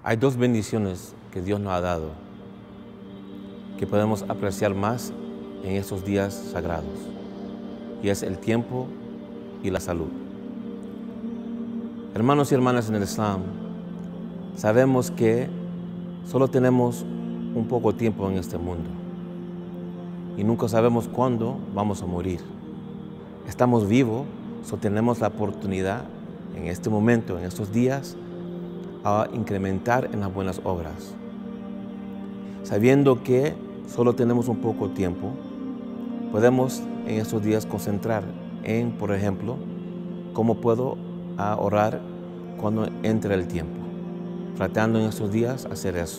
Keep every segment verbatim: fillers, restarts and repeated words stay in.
Hay dos bendiciones que Dios nos ha dado que podemos apreciar más en estos días sagrados, y es el tiempo y la salud. Hermanos y hermanas en el Islam, sabemos que solo tenemos un poco tiempo en este mundo y nunca sabemos cuándo vamos a morir. Estamos vivos, solo tenemos la oportunidad en este momento, en estos días, a incrementar en las buenas obras. Sabiendo que solo tenemos un poco tiempo, podemos en estos días concentrar en, por ejemplo, cómo puedo orar cuando entre el tiempo. Tratando en estos días hacer eso.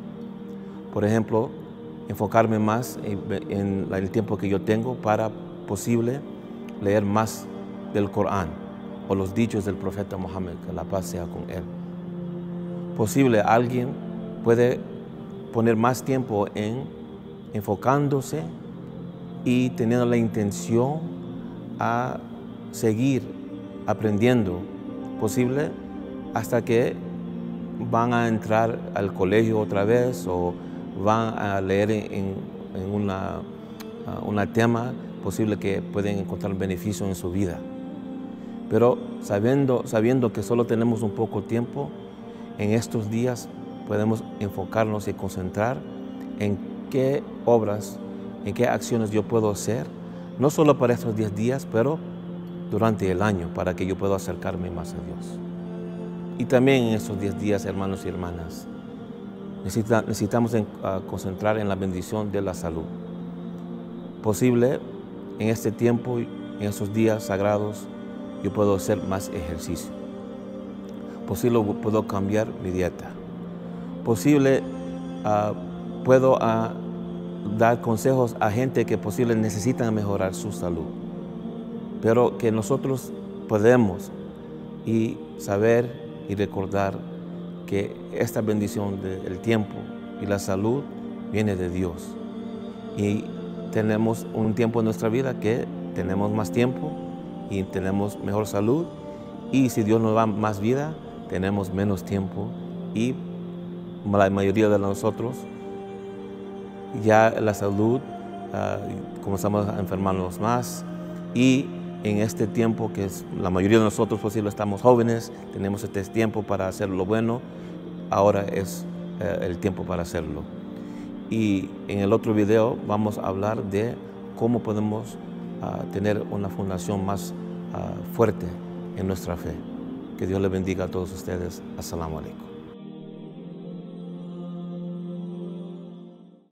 Por ejemplo, enfocarme más en, en el tiempo que yo tengo para posible leer más del Corán o los dichos del profeta Muhammad, que la paz sea con él. Posible alguien puede poner más tiempo en enfocándose y teniendo la intención a seguir aprendiendo, posible hasta que van a entrar al colegio otra vez o van a leer en, en una, una tema posible que pueden encontrar beneficio en su vida. Pero sabiendo, sabiendo que solo tenemos un poco tiempo, en estos días podemos enfocarnos y concentrar en qué obras, en qué acciones yo puedo hacer, no solo para estos diez días, pero durante el año, para que yo pueda acercarme más a Dios. Y también en estos diez días, hermanos y hermanas, necesita, necesitamos en, uh, concentrar en la bendición de la salud. Posible, en este tiempo, en estos días sagrados, yo puedo hacer más ejercicio. Posible, puedo cambiar mi dieta. Posible, uh, puedo uh, dar consejos a gente que posible necesitan mejorar su salud. Pero que nosotros podemos y saber y recordar que esta bendición del tiempo y la salud viene de Dios. Y tenemos un tiempo en nuestra vida que tenemos más tiempo y tenemos mejor salud. Y si Dios nos da más vida, tenemos menos tiempo y la mayoría de nosotros ya la salud uh, comenzamos a enfermarnos más, y en este tiempo que es, la mayoría de nosotros posible estamos jóvenes, tenemos este tiempo para hacer lo bueno, ahora es uh, el tiempo para hacerlo. Y en el otro video vamos a hablar de cómo podemos uh, tener una fundación más uh, fuerte en nuestra fe. Que Dios le bendiga a todos ustedes. As-salamu alaykum.